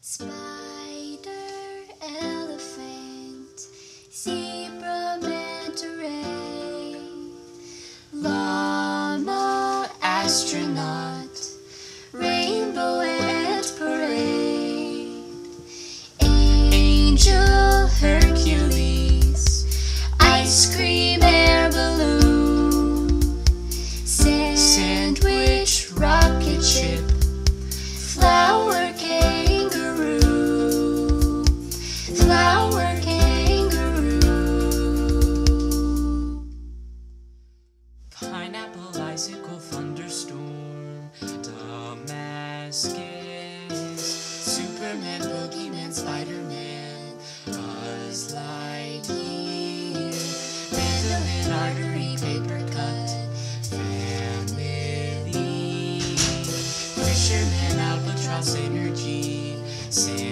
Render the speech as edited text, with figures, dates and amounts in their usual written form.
Spider, elephant, zebra, manta ray, llama, astronaut, rainbow ant parade, angel, Hercules, ice cream, air balloon, sandwich, rocket ship, flower, kangaroo, flower, kangaroo. Pineapple, icicle, thunderstorm, Damascus, Superman, Boogeyman, Spider-Man, Buzz Lightyear, mandolin, artery, paper cut, family, fisherman, albatross, energy,